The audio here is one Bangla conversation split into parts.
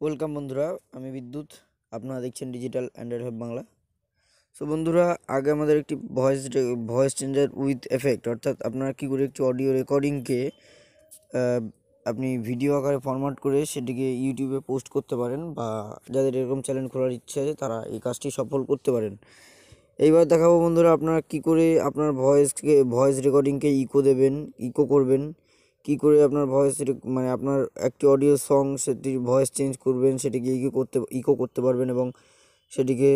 ওয়েলকাম বন্ধুরা, আমি বিদ্যুৎ। আপনারা দেখছেন digital Android hub Bangla. So বন্ধুরা, আগে আমাদের একটি ভয়েস চেঞ্জার উইথ এফেক্ট, অর্থাৎ আপনারা কী করে একটি অডিও রেকর্ডিংকে আপনি ভিডিও আকারে ফরম্যাট করে সেটিকে ইউটিউবে পোস্ট করতে পারেন, বা যাদের এরকম চ্যানেল খোলার ইচ্ছে আছে তারা এই কাজটি সফল করতে পারেন। এইবার দেখাবো বন্ধুরা, আপনারা কী করে আপনার ভয়েস রেকর্ডিংকে ইকো করবেন, কী করে আপনার মানে আপনার একটি অডিও সং সেটির ভয়েস চেঞ্জ করবেন, সেটিকে ইকো করতে পারবেন এবং সেটিকে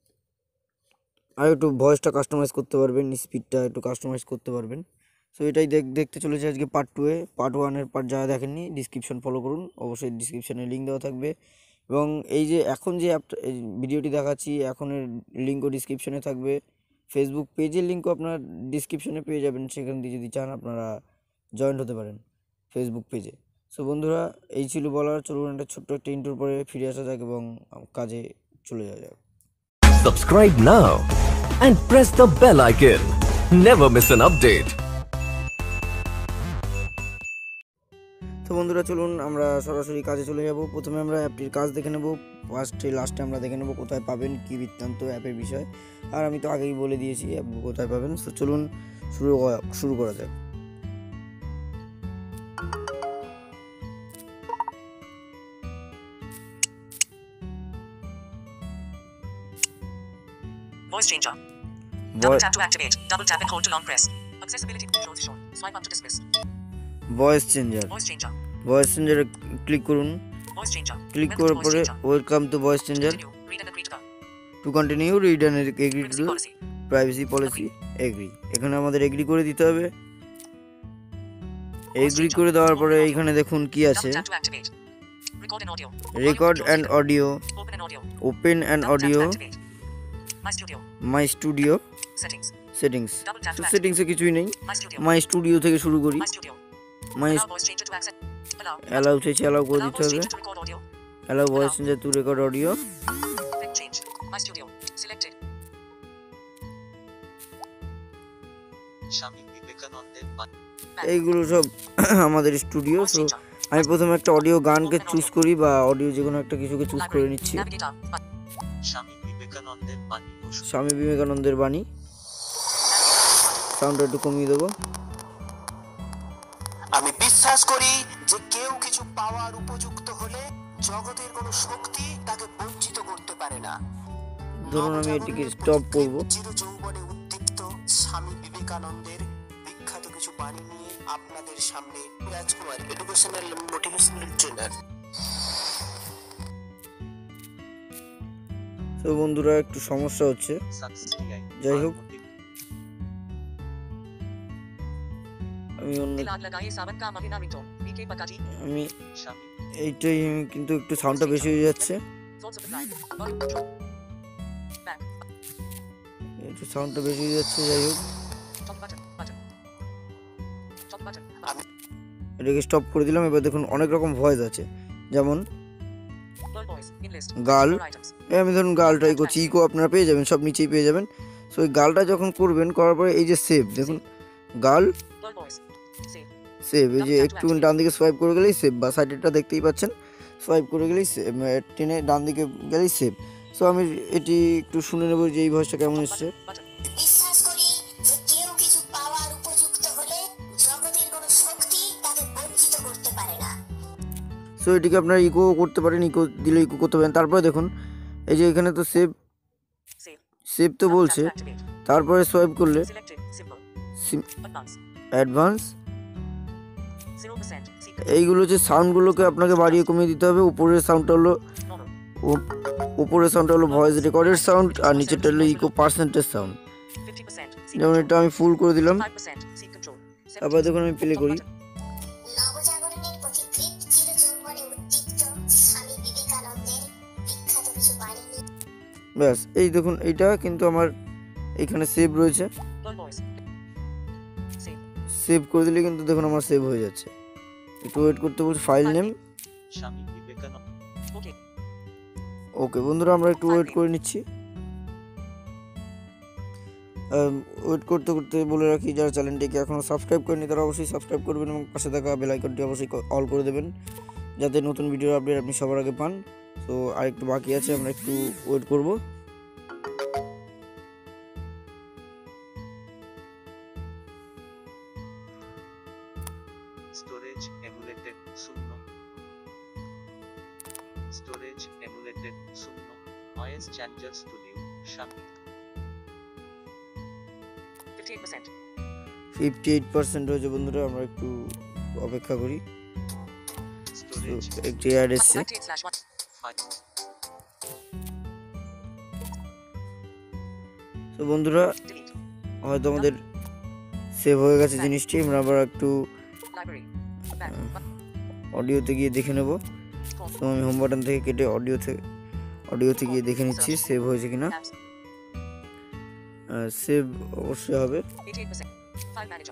আর একটু ভয়েসটা কাস্টমাইজ করতে পারবেন, স্পিডটা একটু কাস্টমাইজ করতে পারবেন। সো এটাই দেখতে চলেছে আজকে পার্ট 2-এ। পার্ট 1-এর যারা দেখেননি ডিসক্রিপশন ফলো করুন, অবশ্যই ডিসক্রিপশানে লিঙ্ক দেওয়া থাকবে। এবং এই যে এখন যে ভিডিওটি দেখাচ্ছি, এখনের লিঙ্কও ডিসক্রিপশনে থাকবে। ফেসবুক পেজের লিঙ্কও আপনার ডিসক্রিপশনে পেয়ে যাবেন, সেখান দিয়ে যদি চান আপনারা জয়েন্ট হতে পারেন ফেসবুক পেজে। সো বন্ধুরা, এই ছিল বলার। চলুন একটা ছোট্ট একটা ইন্ট্রোর পরে ফিরে আসা যাক এবং কাজে চলে যাওয়া যাক। Subscribe now and press the bell icon. Never miss an update. তো বন্ধুরা, চলুন আমরা সরাসরি কাজে চলে যাব। প্রথমে আমরা অ্যাপটির কাজ দেখে নেব, লাস্টে আমরা দেখে নেব কোথায় পাবেন, কী বৃত্তান্ত অ্যাপের বিষয়। আর আমি তো আগেই বলে দিয়েছি অ্যাপ কোথায় পাবেন। তো চলুন শুরু করা যাক। Voice changer. Double tap to activate. Double tap and hold to long press. Accessibility controls shown. Swipe up to dismiss. Voice changer. Voice চেঞ্জারে ক্লিক করুন। ক্লিক করার পরে welcome to voice changer. To continue, read and agree to privacy policy, agree. এখানে আমাদের এগ্রি করে দিতে হবে। এগ্রি করে দেওয়ার পরে এইখানে দেখুন কি আছে, record and audio, open and audio, my studio, settings. সেটিংসে কিছুই নেই, মাই স্টুডিও থেকে শুরু করি। অ্যালাউ চাইছি, অ্যালাউ করে দিতে হবে। Allow voice changer to record audio. এইগুলো সব আমাদের স্টুডিও। সো আমি প্রথমে একটা অডিও গানকে চুজ করি, বা অডিও যে কোনো একটা কিছুকে চুজ করে নিচ্ছি। স্বামী বিবেকানন্দের বাণী। সাউন্ডটা একটু কমিয়ে দেবো। আমি বিশ্বাস করি যে কেউ কিছু পাওয়ার উপযুক্ত হলে জগতের কোনো শক্তি তাকে বঞ্চিত করতে পারে না। ধরুন আমি এটিকে স্টপ করব। চিরযৌবনে উদ্দীপ্ত স্বামী বিবেকানন্দের বিখ্যাত কিছু বাণী নিয়ে আপনাদের সামনে রাজকুমার এডুকেশনাল মোটিভেশনাল ট্রেনার। তো বন্ধুরা, একটু সমস্যা হচ্ছে, যাই হোক আমি এইটাই, কিন্তু একটু সাউন্ডটা বেশি হয়ে যাচ্ছে, যাই হোক এটাকে স্টপ করে দিলাম। এবার দেখুন অনেক রকম ভয়েস আছে, যেমন গার্ল। আমি ধরুন গার্লটাই করছি, ইকো আপনারা পেয়ে যাবেন, সব নিচেই পেয়ে যাবেন। সো এই গার্লটা যখন করবেন, করার পরে এই যে সেভ, দেখুন গার্ল সেভ, এই যে একটু ডান দিকে সোয়াইপ করে গেলেই সেভ, বা সাইডেরটা দেখতেই পাচ্ছেন, সোয়াইপ করে গেলেই টেনে ডান দিকে গেলেই সেভ। সো আমি এটি একটু শুনে নেব যে এই ভয়েসটা কেমন এসছে। বিশ্বাস করি যে কেউ কিছু পাওয়ার উপযুক্ত হলে জগতের কোনো শক্তি তাকে বঞ্চিত করতে পারে না। সো এটিকে আপনারা ইকো করতে পারেন, ইকো দিলে ইকো করতে পারেন। তারপরে দেখুন এই যে এখানে তো সেভ তো বলছে, তারপরে সোয়াইপ করলে অ্যাডভান্স, এইগুলো যে সাউন্ডগুলোকে আপনাকে বাড়িয়ে কমিয়ে দিতে হবে। উপরের সাউন্ডটা হলো ভয়েস রেকর্ডের সাউন্ড, আর নিচেরটা হলো ইকো পার্সেন্টেজ সাউন্ড। যেমন এটা আমি ফুল করে দিলাম। তারপর দেখুন আমি প্লে করি। ব্যাস, এই দেখুন এইটা কিন্তু আমার এইখানে সেভ রয়েছে। সেভ করে দিলে কিন্তু দেখুন আমার সেভ হয়ে যাচ্ছে। একটু ওয়েট করতে বলছি, ফাইল নেম। ওকে বন্ধুরা, আমরা একটু ওয়েট করে নিচ্ছি। ওয়েট করতে করতে বলে রাখি, যারা চ্যানেলটিকে এখনও সাবস্ক্রাইব করেনি তারা অবশ্যই সাবস্ক্রাইব করবেন এবং পাশে থাকা বেল আইকনটি অবশ্যই অল করে দেবেন, যাতে নতুন ভিডিওর আপডেট আপনি সবার আগে পান। তো আরেকটু বাকি আছে, আমরা একটু ওয়েট করব। Storage emulated 0 storage emulated 0 voice changer studio শামিল 58%. 58% হয়েছে বন্ধুরা, আমরা একটু অপেক্ষা করি। স্টোরেজ একটু অ্যাড এসছে। 98/1. তো বন্ধুরা Delete. হয়তো আমাদের সেভ হয়ে গেছে জিনিসটি, আমরা আবার একটু Library. Back. অডিওতে গিয়ে দেখে নেব। Home. তো আমি হোম বাটন থেকে কেটে অডিওতে গিয়ে দেখে নিচ্ছি সেভ হয়েছে কিনা। Apps. সেভ অবশ্যই হবে। 88%. File manager.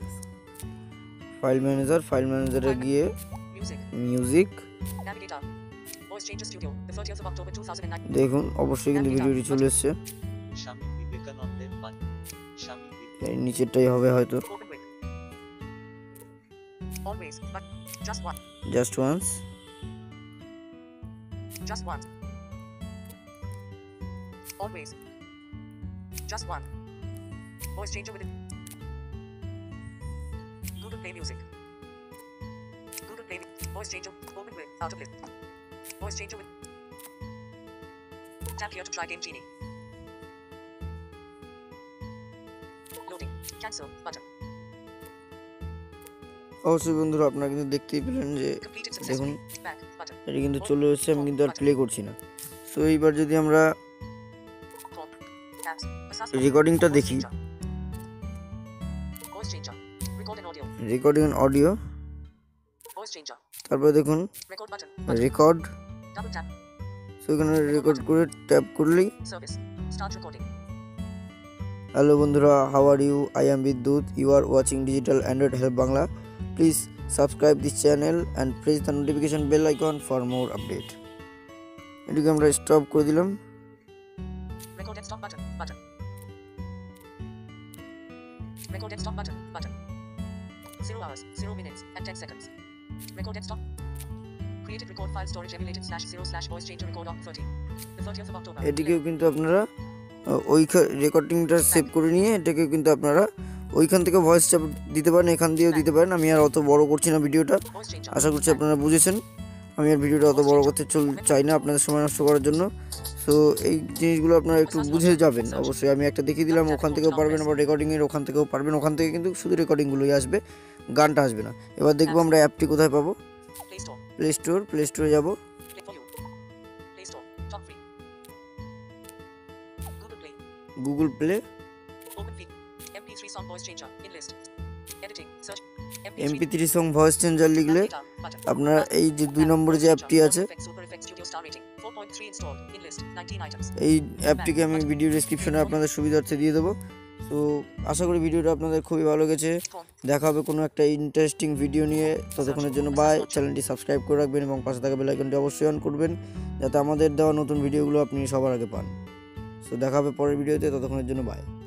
ফাইল ম্যানেজারে গিয়ে Music. Music Navigator. Voice Changer Studio. The 30th of October 2009. দেখুন, অবশ্যই কিন্তু ভিডিওটি চলে এসছে। স্বামী বিবেকানন্দের বাণী স্বামী এর নিচেরটাই হবে হয়তো। Open with. Always. But. Just one. Just once, Just one. Always. Just one. Voice changer within. Google Play Music. Google Play. Voice changer. Open with. Out of list. Voice changer with. Tap here to try Game Genie. Loading. Cancel button. অবশ্যই বন্ধুরা আপনারা কিন্তু দেখতেই পেলেন যে Completed দেখুন successfully. Back button. এটা কিন্তু চলে এসেছে, আমি কিন্তু আর প্লে করছি না। সো এইবার যদি আমরা Home. Apps. Assess. রেকর্ডিংটা Voice দেখি, changer. Voice changer. Record in audio. Recording audio, Voice changer. তারপরে দেখুন Record button. Record. Double tap. So এখানে রেকর্ড করে ট্যাপ করলেই Service. Start recording. হ্যালো বন্ধুরা, how are you? I am Bidyut, you are watching digital Android help Bangla. Please subscribe this channel and press the notification bell icon for more update. এটিকে আমরা স্টপ করে দিলাম। Record and stop button. Button. Record and stop button. Button. 0 hours, 0 minutes, and 10 seconds. Record and stop. Created record file storage emulated /0 voice changer record on 30. The 30th of October. এটিকেও কিন্তু আপনারা ওই রেকর্ডিংটা সেভ করে নিয়ে এটাকেও কিন্তু আপনারা ওইখান থেকে ভয়েস চাপ দিতে পারেন, এখান দিয়েও দিতে পারেন। আমি আর অত বড় করছি না ভিডিওটা, Voice changer. আশা করছি আপনারা বুঝেছেন। আমি আর ভিডিওটা অত বড় করতে চাই না আপনাদের সময় নষ্ট করার জন্য। সো এই জিনিসগুলো আপনারা একটু বুঝে যাবেন। অবশ্যই আমি একটা দেখিয়ে দিলাম, ওখান থেকেও পারবেন, আবার রেকর্ডিংয়ের ওখান থেকেও পারবেন। ওখান থেকে কিন্তু শুধু রেকর্ডিংগুলোই আসবে, গানটা আসবে না। এবার দেখবো আমরা অ্যাপটি কোথায় পাবো। Play Store. প্লে স্টোরে যাবো। Play for you. Play Store. Top free. Google Play. Google Play, Open feed. MP3 song voice changer. In list. Editing. Search. MP3 song voice changer লিখলে Navigator. Button. আপনারা এই যে 2 নম্বরে যে অ্যাপটি আছে, Super Effects Studio Star Rating. 4.3 installed. In list. 19 items. এই অ্যাপটিকে আমি ভিডিও ডেসক্রিপশনে আপনাদের সুবিধার্থে দিয়ে দেবো। তো আশা করি ভিডিওটা আপনাদের খুবই ভালো লেগেছে। দেখা হবে কোনো একটা ইন্টারেস্টিং ভিডিও নিয়ে। ততক্ষণের জন্য বাই। চ্যানেলটি সাবস্ক্রাইব করে রাখবেন এবং পাশে থাকা বেল আইকনটি অবশ্যই অন করবেন, যাতে আমাদের দেওয়া নতুন ভিডিওগুলো আপনি সবার আগে পান। সো দেখা হবে পরের ভিডিওতে, ততক্ষণের জন্য বাই।